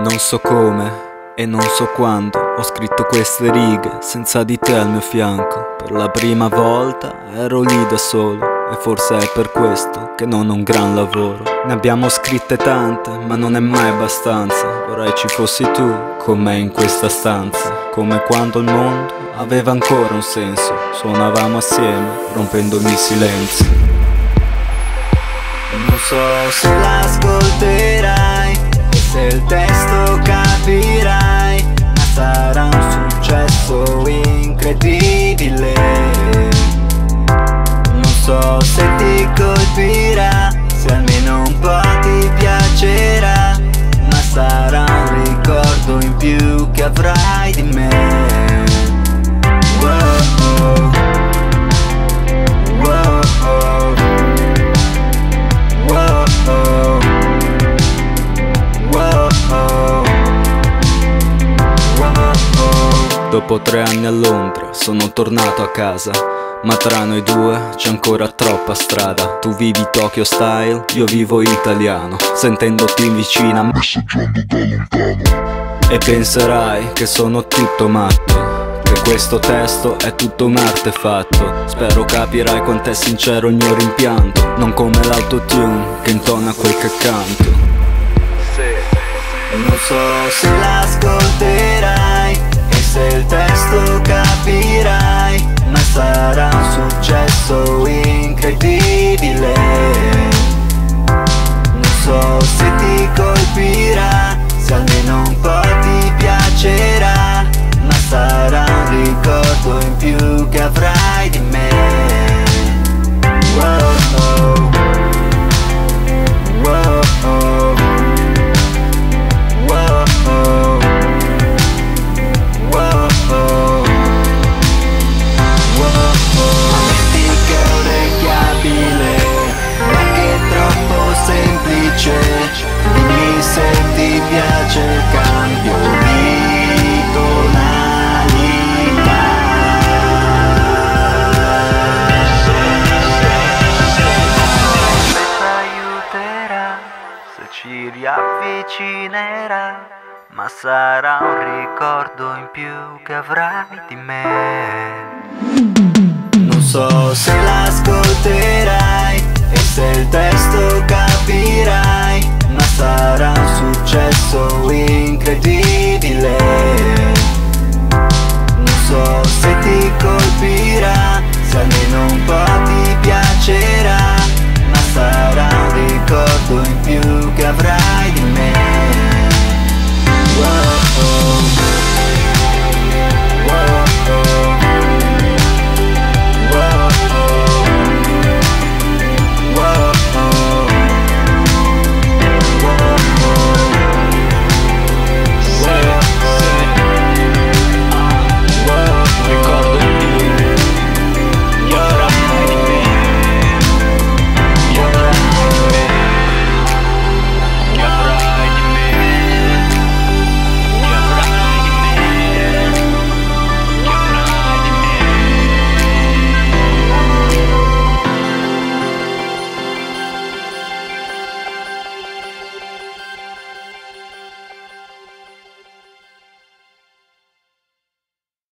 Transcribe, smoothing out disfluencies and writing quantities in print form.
Non so come e non so quando ho scritto queste righe senza di te al mio fianco. Per la prima volta ero lì da solo e forse è per questo che non ho un gran lavoro. Ne abbiamo scritte tante ma non è mai abbastanza. Vorrei ci fossi tu con me in questa stanza, come quando il mondo aveva ancora un senso. Suonavamo assieme rompendo ogni silenzio. Non so se l'ascolterai e se il testo capirai, ma sarà un successo incredibile. Non so se ti colpirà, se almeno un po' ti piacerà, ma sarà un ricordo in più che avrai di me. Wow, wow, wow. Dopo 3 anni a Londra sono tornato a casa, ma tra noi due c'è ancora troppa strada. Tu vivi Tokyo style, io vivo italiano, sentendoti in vicina, messaggiando da lontano. E penserai che sono tutto matto, che questo testo è tutto un artefatto. Spero capirai quanto è sincero il mio rimpianto, non come l'autotune che intona quel che canto. Non so se l'ascolterai e se il testo capirai, ma sarà un successo incredibile. Non so se ti colpirà, se almeno un po' ti piacerà, ma sarà un ricordo in più che avrai di me. Wow, wow, wow. Dimmi se ti piace il cambio di tonalità. Se ci aiuterà, se ci riavvicinerà, ma sarà un ricordo in più che avrai di me. Non so se l'ascolterai e se il testo capirai, ma sarà un successo incredibile. Non so se ti colpirà, se almeno un po' ti piacerà, ma sarà un ricordo in più che avrai